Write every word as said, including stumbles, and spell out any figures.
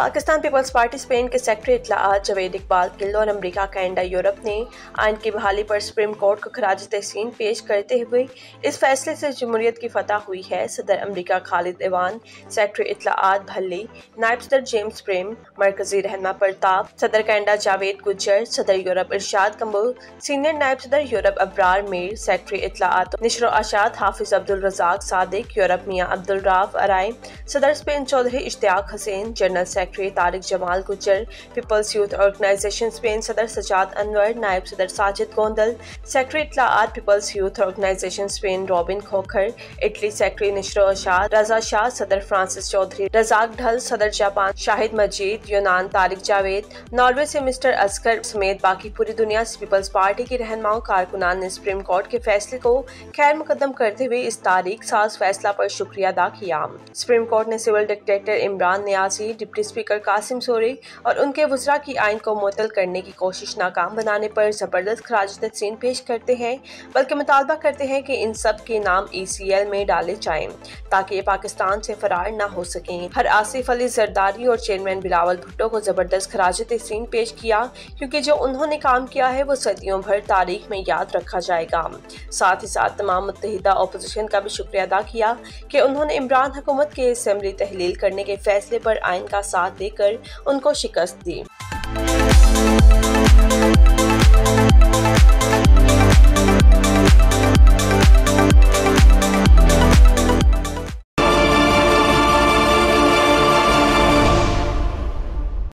Pakistan peoples party Spain के secretary इत्तलाआत जावेद इकबाल किल्लो और अमरीका, कनाडा, यूरोप ने आइन की बहाली पर सुप्रीम कोर्ट को खराज तहसीन पेश करते हुए इस फैसले से जमहूरियत की फतह हुई है। सदर अमरीका खालिद ऐवान, सेक्रेटरी इत्तलाआत भल्ली, नायब सदर जेम्स प्रेम, मरकजी रहनमा परताप, सदर कनाडा जावेद गुज्जर, सदर यूरोप इरशाद कम्बुल, सीनियर नायब सदर यूरोप अब्रार मीर, सेक्रेटरी इत्तलाआत निशर आशात हाफिज अब्दुल रज़ाक सादिक, यूरोप मियां अब्दुल राफ अराय, सदर Spain Chaudhry Ishtiaq Hussain, general secretary Tariq Jamal Gujjar, peoples youth organization Spain सदर सजाद अनवर, नायब सदर साजिद गोंदल, सेक्रेटरी इत्तलाआत peoples youth organization Spain Robin Khokhar, Italy secretary निशर आशात रजा शाह, सदर फ्रांसिस चौधरी रजाक ढल, सदर जापान शाहिद मजीद, यूनान तारिक जावेद, नॉर्वे से मिस्टर असगर समेत बाकी पूरी दुनिया से पीपल्स पार्टी की रहनुमाओं कारकुनान ने सुप्रीम कोर्ट के फैसले को खैर मुकदम करते हुए इस तारीख साज फैसला पर शुक्रिया अदा किया। सुप्रीम कोर्ट ने civil dictator Imran Niazi, deputy speaker Qasim Suri और उनके वज़रा की आइन को मुअत्तल करने की कोशिश नाकाम बनाने पर जबरदस्त खराज तहसीन पेश करते हैं, बल्कि मुतालबा करते हैं कि इन सब के नाम ई सी एल में डाले जाएं ताकि ये पाकिस्तान से फरार न हो सकें। हर आसिफ अली जरदारी और चेयरमैन बिलावल भुट्टो को जबरदस्त खराज तहसीन पेश किया, क्योंकि जो उन्होंने काम किया है वो सदियों भर तारीख में याद रखा जाएगा। साथ ही साथ तमाम मुत्तहिदा अपोजिशन का भी शुक्रिया अदा किया कि उन्होंने इमरान हुकूमत के असेंबली तहलील करने के फैसले पर आइन का साथ देकर उनको शिकस्त दी।